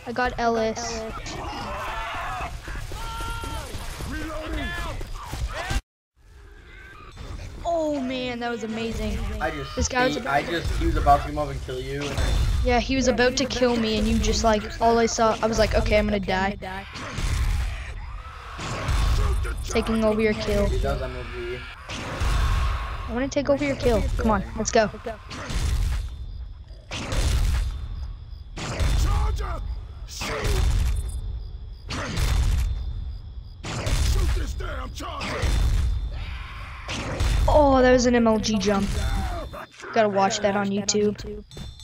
I got Ellis. Oh man, that was amazing. He was about to come up and kill you. And yeah, he was about to kill me, and you just like, all I saw, I was like, okay, I'm gonna die. Taking over your kill. he does MLG. I wanna take over your kill. Come on, let's go. Oh, that was an MLG jump. Gotta watch that on YouTube.